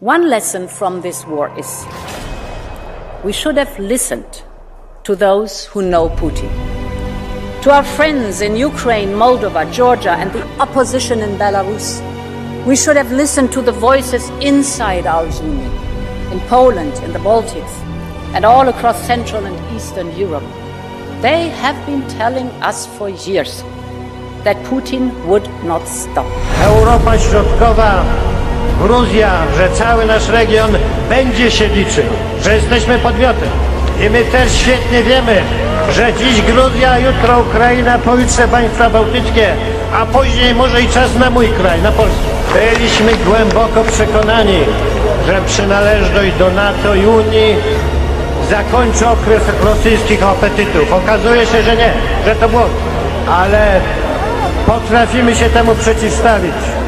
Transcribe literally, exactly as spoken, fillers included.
One lesson from this war is we should have listened to those who know Putin. To our friends in Ukraine, Moldova, Georgia, and the opposition in Belarus, we should have listened to the voices inside our Union, in Poland, in the Baltics, and all across Central and Eastern Europe. They have been telling us for years that Putin would not stop. Europa Środkowa, Gruzja, że cały nasz region będzie się liczył, że jesteśmy podmiotem. I my też świetnie wiemy, że dziś Gruzja, jutro Ukraina, pojutrze państwa bałtyckie, a później może i czas na mój kraj, na Polskę. Byliśmy głęboko przekonani, że przynależność do NATO i Unii zakończy okres rosyjskich apetytów. Okazuje się, że nie, że to błąd, ale potrafimy się temu przeciwstawić.